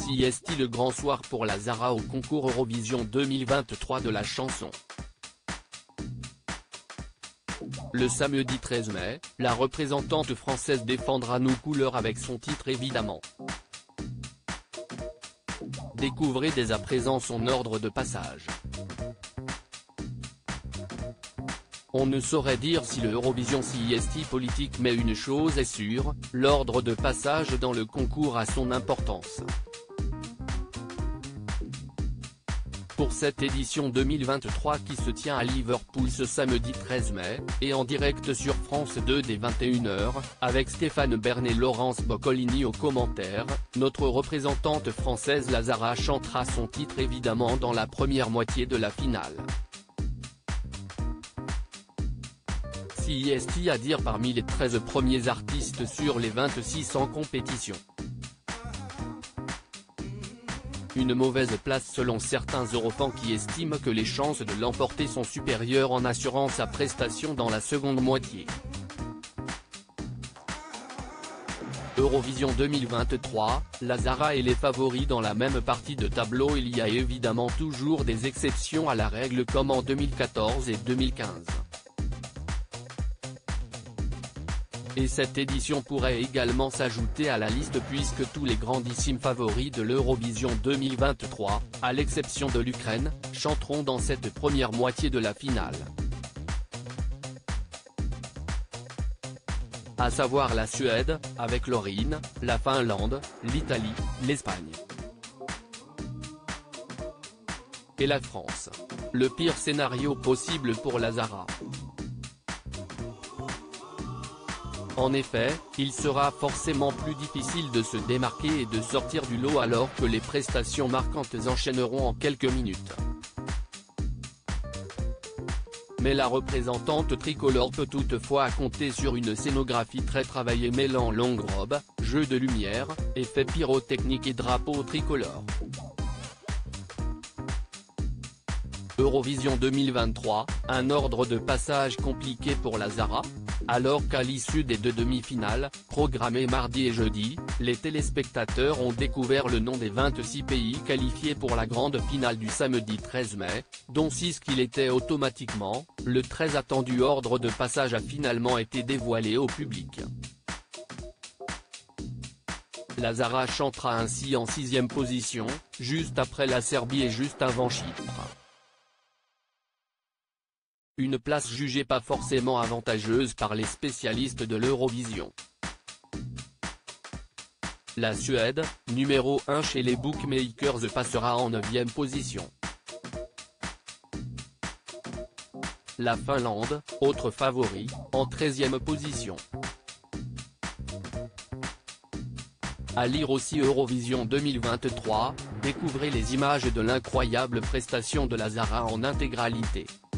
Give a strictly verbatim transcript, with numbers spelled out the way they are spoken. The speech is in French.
C S T le grand soir pour la Zara au concours Eurovision deux mille vingt-trois de la chanson. Le samedi treize mai, la représentante française défendra nos couleurs avec son titre évidemment. Découvrez dès à présent son ordre de passage. On ne saurait dire si le Eurovision C S T politique, mais une chose est sûre, l'ordre de passage dans le concours a son importance. Pour cette édition deux mille vingt-trois qui se tient à Liverpool ce samedi treize mai, et en direct sur France deux dès vingt et une heures, avec Stéphane Bern et Laurence Boccolini aux commentaires, notre représentante française la Zara chantera son titre évidemment dans la première moitié de la finale. C S T à dire parmi les treize premiers artistes sur les vingt-six en compétition. Une mauvaise place selon certains Eurofans qui estiment que les chances de l'emporter sont supérieures en assurant sa prestation dans la seconde moitié. Eurovision deux mille vingt-trois, la Zara et les favoris dans la même partie de tableau. Il y a évidemment toujours des exceptions à la règle comme en deux mille quatorze et deux mille quinze. Et cette édition pourrait également s'ajouter à la liste puisque tous les grandissimes favoris de l'Eurovision deux mille vingt-trois, à l'exception de l'Ukraine, chanteront dans cette première moitié de la finale. À savoir la Suède, avec Loreen, la Finlande, l'Italie, l'Espagne et la France. Le pire scénario possible pour la Zara. En effet, il sera forcément plus difficile de se démarquer et de sortir du lot alors que les prestations marquantes enchaîneront en quelques minutes. Mais la représentante tricolore peut toutefois compter sur une scénographie très travaillée mêlant longue robe, jeux de lumière, effets pyrotechniques et drapeaux tricolores. Eurovision deux mille vingt-trois, un ordre de passage compliqué pour la Zara? Alors qu'à l'issue des deux demi-finales, programmées mardi et jeudi, les téléspectateurs ont découvert le nom des vingt-six pays qualifiés pour la grande finale du samedi treize mai, dont six qu'il était automatiquement, le très attendu ordre de passage a finalement été dévoilé au public. La Zara chantera ainsi en sixième position, juste après la Serbie et juste avant Chypre. Une place jugée pas forcément avantageuse par les spécialistes de l'Eurovision. La Suède, numéro un chez les bookmakers, passera en neuvième position. La Finlande, autre favori, en treizième position. À lire aussi Eurovision deux mille vingt-trois, découvrez les images de l'incroyable prestation de la Zara en intégralité.